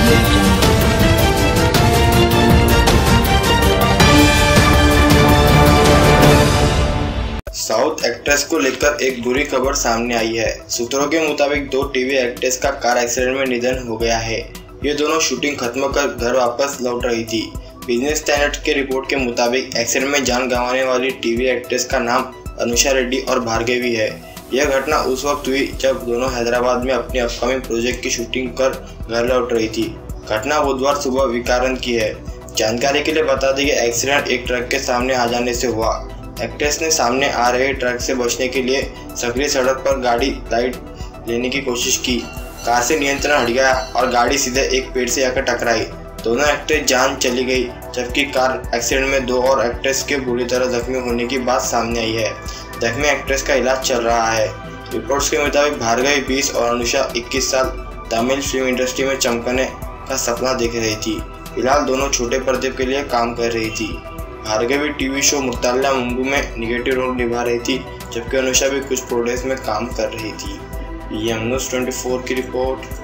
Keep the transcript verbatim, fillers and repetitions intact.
South actress को लेकर एक बुरी खबर सामने आई है। सूत्रों के मुताबिक दो टीवी एक्ट्रेस का कार एक्सीडेंट में निधन हो गया है। ये दोनों शूटिंग खत्म कर घर वापस लौट रही थी। बिजनेस स्टैंडर्ड के रिपोर्ट के मुताबिक एक्सीडेंट में जान गंवाने वाली टीवी एक्ट्रेस का नाम अनुषा रेड्डी और भार्गवी है। यह घटना उस वक्त हुई जब दोनों हैदराबाद में अपनी अपकमिंग प्रोजेक्ट की शूटिंग कर घर लौट रही थी। घटना बुधवार सुबह विकाराबाद की है। जानकारी के लिए बता दें कि एक्सीडेंट एक ट्रक के सामने आ जाने से हुआ। एक्ट्रेस ने सामने आ रहे ट्रक से बचने के लिए सकरी सड़क पर गाड़ी लाइट लेने की कोशिश की। कार से नियंत्रण हट गया और गाड़ी सीधे एक पेड़ से आकर टकराई। दोनों एक्ट्रेस जान चली गई, जबकि कार एक्सीडेंट में दो और एक्ट्रेस के बुरी तरह जख्मी होने की बात सामने आई है। जख्मी एक्ट्रेस का इलाज चल रहा है। रिपोर्ट्स के मुताबिक भार्गवी बीस और अनुषा इक्कीस साल तमिल फिल्म इंडस्ट्री में चमकने का सपना देख रही थी। फिलहाल दोनों छोटे पर्दे के लिए काम कर रही थी। भार्गवी टीवी शो मुत्ताला मुंबई में निगेटिव रोल निभा रही थी, जबकि अनुषा भी कुछ प्रोजेक्ट्स में काम कर रही थी। ये न्यूज़ चौबीस की रिपोर्ट।